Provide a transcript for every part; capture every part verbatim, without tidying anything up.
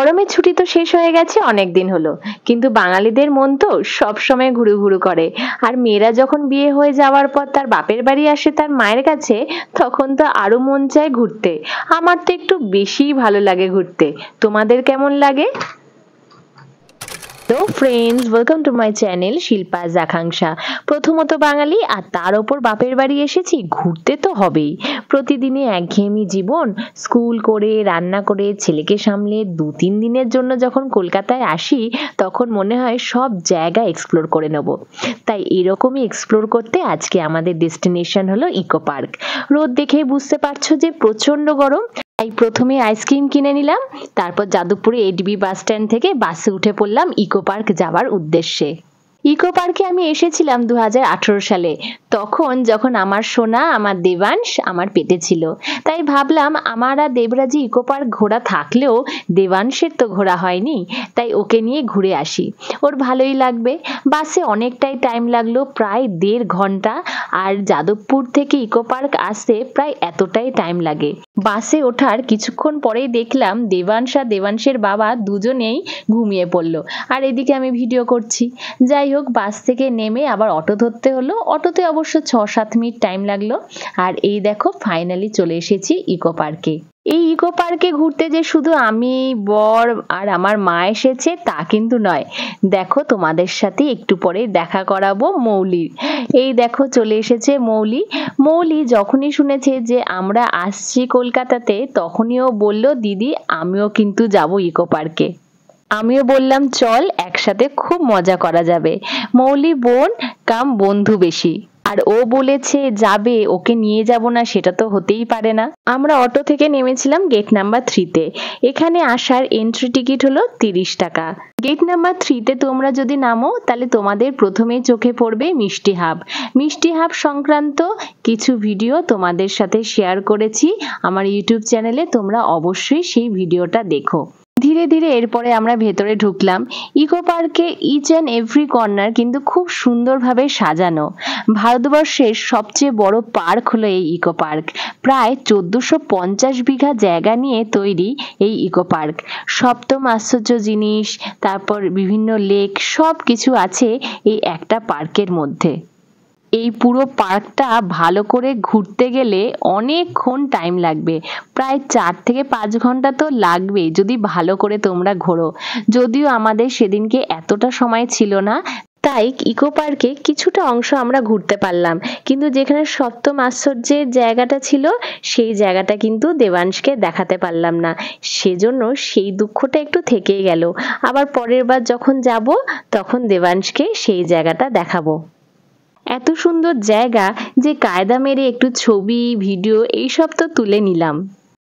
গরমের ছুটি তো শেষ হয়ে গেছে অনেক দিন হলো, কিন্তু বাঙালিদের মন তো সব সময় ঘুরু ঘুরু করে। আর মেয়েরা যখন বিয়ে হয়ে যাওয়ার পর তার বাপের বাড়ি আসে তার মায়ের কাছে, তখন তো আরো মন চায় ঘুরতে। আমার তো একটু বেশিই ভালো লাগে ঘুরতে। তোমাদের কেমন লাগে? তো friends, welcome to my channel Shilpa's Akanksha. প্রথমত বাঙালি, আর তার ওপর বাপের বাড়ি এসেছি, ঘুরতে তো হবেই। প্রতিদিনে একঘেয়েমি জীবন, স্কুল করে রান্না করে ছেলেকে সামলে দু তিন দিনের জন্য যখন কলকাতায় আসি, তখন মনে হয় সব জায়গা এক্সপ্লোর করে নেব। তাই এরকমই এক্সপ্লোর করতে আজকে আমাদের ডেস্টিনেশন হলো ইকো পার্ক। রোদ দেখে বুঝতে পারছো যে প্রচন্ড গরম, তাই প্রথমে আইসক্রিম কিনে নিলাম, তারপর যাদবপুরে এডিবি বাস স্ট্যান্ড থেকে বাসে উঠে পড়লাম ইকো পার্ক যাওয়ার উদ্দেশ্যে। ইকো পার্কে আমি এসেছিলাম দু হাজার আঠারো সালে, তখন যখন আমার সোনা আমার দেবাংশ আমার পেটে ছিল। তাই ভাবলাম আমার আর দেবরাজি ইকো পার্ক ঘোরা থাকলেও দেবাংশের তো ঘোরা হয়নি, তাই ওকে নিয়ে ঘুরে আসি, ওর ভালোই লাগবে। বাসে অনেকটাই টাইম লাগলো, প্রায় দেড় ঘন্টা। আর যাদবপুর থেকে ইকো পার্ক আসতে প্রায় এতটাই টাইম লাগে। বাসে ওঠার কিছুক্ষণ পরেই দেখলাম দেবাংশ আর দেবাংশের বাবা দুজনেই ঘুমিয়ে পড়লো, আর এদিকে আমি ভিডিও করছি। যাই হোক, বাস থেকে নেমে আবার অটো ধরতে হলো। অটোতে অবশ্য ছ সাত মিনিট টাইম লাগলো। আর এই দেখো ফাইনালি চলে এসেছি ইকো পার্কে। এই ইকো পার্কে ঘুরতে যে শুধু আমি, বর আর আমার মা এসেছে তা কিন্তু নয়। দেখো তোমাদের সাথে একটু পরে দেখা করাবো মৌলির। এই দেখো চলে এসেছে মৌলি। মৌলি যখনই শুনেছে যে আমরা আসছি কলকাতাতে, তখনই ও বলল, দিদি আমিও কিন্তু যাব ইকো পার্কে। আমিও বললাম চল, একসাথে খুব মজা করা যাবে। মৌলি বোন কাম বন্ধু বেশি, আর ও বলেছে যাবে, ওকে নিয়ে যাব না সেটা তো হতেই পারে না। আমরা অটো থেকে নেমেছিলাম গেট নাম্বার থ্রিতে। এখানে আসার এন্ট্রি টিকিট হলো তিরিশ টাকা। গেট নাম্বার থ্রিতে তোমরা যদি নামো, তাহলে তোমাদের প্রথমেই চোখে পড়বে মিষ্টি হাব। মিষ্টি হাব সংক্রান্ত কিছু ভিডিও তোমাদের সাথে শেয়ার করেছি আমার ইউটিউব চ্যানেলে, তোমরা অবশ্যই সেই ভিডিওটা দেখো। ধীরে ধীরে এরপরে আমরা ভেতরে ঢুকলাম। ইকো পার্কে ইচ অ্যান্ড এভরি কর্নার কিন্তু খুব সুন্দরভাবে সাজানো। ভারতবর্ষের সবচেয়ে বড় পার্ক হলো এই ইকো পার্ক। প্রায় চোদ্দশো পঞ্চাশ বিঘা জায়গা নিয়ে তৈরি এই ইকো পার্ক। সপ্তম আশ্চর্য জিনিস, তারপর বিভিন্ন লেক, সব কিছু আছে এই একটা পার্কের মধ্যে। এই পুরো পার্কটা ভালো করে ঘুরতে গেলে অনেকক্ষণ টাইম লাগবে, প্রায় চার থেকে পাঁচ ঘন্টা তো লাগবে যদি ভালো করে তোমরা ঘোরো। যদিও আমাদের সেদিনকে এতটা সময় ছিল না, তাই ইকো পার্কে কিছুটা অংশ আমরা ঘুরতে পারলাম, কিন্তু যেখানে সপ্তম আশ্চর্যের জায়গাটা ছিল সেই জায়গাটা কিন্তু দেবাংশকে দেখাতে পারলাম না। সেজন্য সেই দুঃখটা একটু থেকেই গেল। আবার পরের বার যখন যাব তখন দেবাংশকে সেই জায়গাটা দেখাবো। এত সুন্দর জায়গা যে কায়দা মেরে একটু ছবি ভিডিও এইসব তো তুলে নিলাম।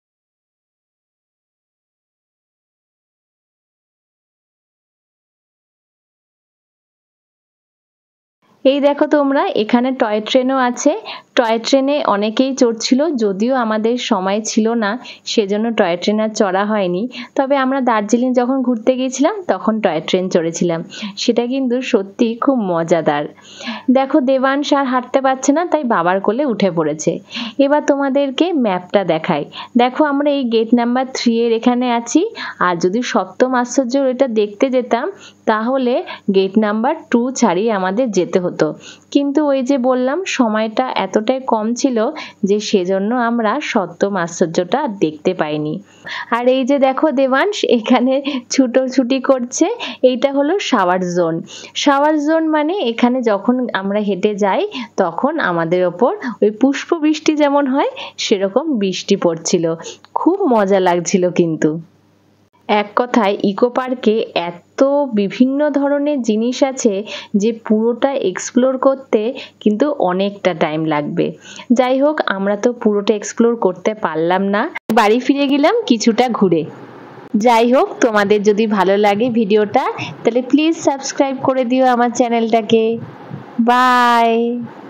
এই দেখো তোমরা, এখানে টয় ট্রেনও আছে। টয় ট্রেনে অনেকেই চড়ছিল, যদিও আমাদের সময় ছিল না সেজন্য টয় ট্রেন আর চড়া হয়নি। তবে আমরা দার্জিলিং যখন ঘুরতে গিয়েছিলাম তখন টয় ট্রেন চড়েছিলাম, সেটা কিন্তু সত্যি খুব মজাদার। দেখো দেবাংশ আর হাঁটতে পারছে না, তাই বাবার কোলে উঠে পড়েছে। এবার তোমাদেরকে ম্যাপটা দেখাই। দেখো আমরা এই গেট নাম্বার থ্রি এর এখানে আছি, আর যদি সপ্তম আশ্চর্য এটা দেখতে যেতাম তাহলে গেট নাম্বার টু ছাড়িয়ে আমাদের যেতে হতো। কিন্তু ওই যে বললাম সময়টা এতটাই কম ছিল যে সেজন্য আমরা সপ্তম আশ্চর্যটা দেখতে পাইনি। আর এই যে দেখো দেবাংশ এখানে ছুটোছুটি করছে, এইটা হলো শাওয়ার জোন। শাওয়ার জোন মানে এখানে যখন আমরা হেঁটে যাই তখন আমাদের ওপর ওই পুষ্প বৃষ্টি যেমন হয় সেরকম বৃষ্টি পড়ছিল, খুব মজা লাগছিল। কিন্তু এক কথায় ইকো পার্কে এত বিভিন্ন ধরনের জিনিস আছে যে পুরোটা এক্সপ্লোর করতে কিন্তু অনেকটা টাইম লাগবে। যাই হোক, আমরা তো পুরোটা এক্সপ্লোর করতে পারলাম না, বাড়ি ফিরে গেলাম কিছুটা ঘুরে। যাই হোক, তোমাদের যদি ভালো লাগে ভিডিওটা তাহলে প্লিজ সাবস্ক্রাইব করে দিও আমার চ্যানেলটাকে। বাই।